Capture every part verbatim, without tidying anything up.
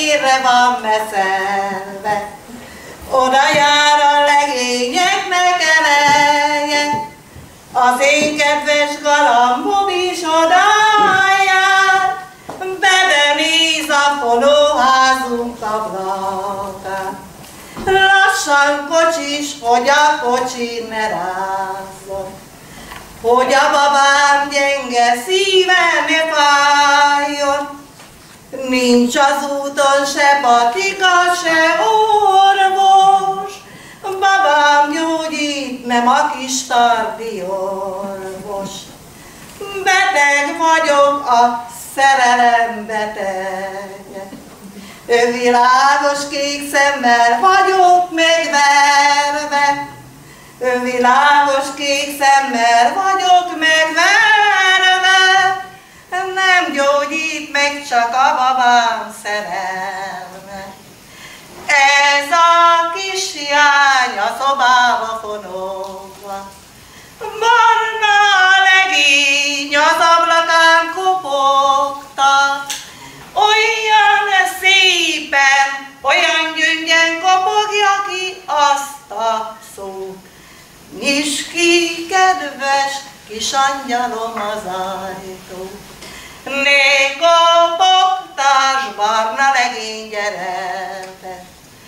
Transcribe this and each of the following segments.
hírre van meszelve. Oda jár a legényeknek eleje, az én kedves galambom is oda jár, bebenéz a fonóházunk ablakán. Lassan kocsis, hogy a kocsi ne rázzon, hogy a babám gyenge szíve ne fájjon. Nincs az úton se patika, se orvos, babám gyógyít, nem a kis tardi orvos. Beteg vagyok, a szerelem betege, világos kék szemmel vagyok megverve, világos kék szemmel vagyok megverve, nem gyógyít meg csak a babám szerelme. Ez a kis hiány a szobába fonogva, barna legény az ablakán kopogtat, olyan szépen, olyan gyöngyen kopogja ki azt a szót. Nyisd ki, kedves kis angyalom, az ajtót. Ne kopogtass, barna legény, gyere be.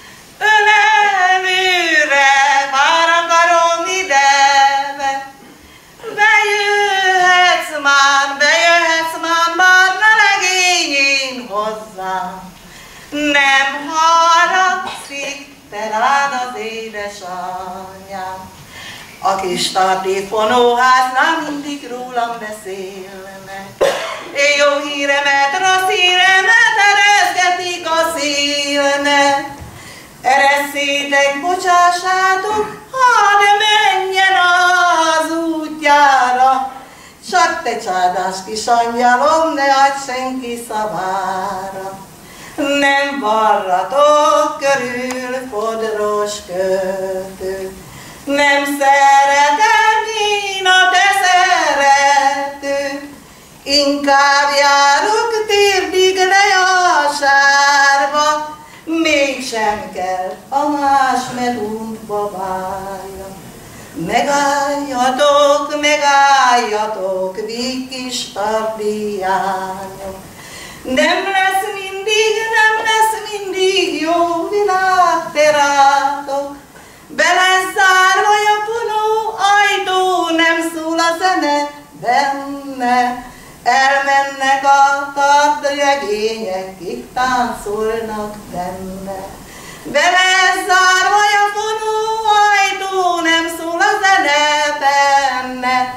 Ölelőre vár a karom idebe. Bejöhetsz már, bejöhetsz már, barna legény, én hozzám. Nem haragszik, te rád az édesanyám. A kis tardi fonóháznál mindig rólam beszélnek. Jó híremet, rossz híremet ereszgetik a szélnek. Eresszétek, bocsássátok, hadd menjen az útjára. Csak te csádás kis angyalom, ne adj senki szavára. Nem varratok körül fodros költőt, nem szeretem én a te szeretőt, inkább járok térdig lejásárba, mégsem kell a más medúntba várja. Megálljatok, megálljatok, víg kis tardiányok, nem lesz mindig, nem lesz mindig jó világ te rátok. Be lesz zárva a fonó ajtó, nem szól a zene benne. Elmennek a tartlegények, kik táncolnak benne. Be lesz zárva a fonó ajtó, nem szól a zene benne.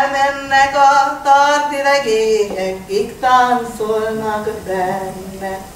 Elmennek a tartlegények, kik táncolnak benne.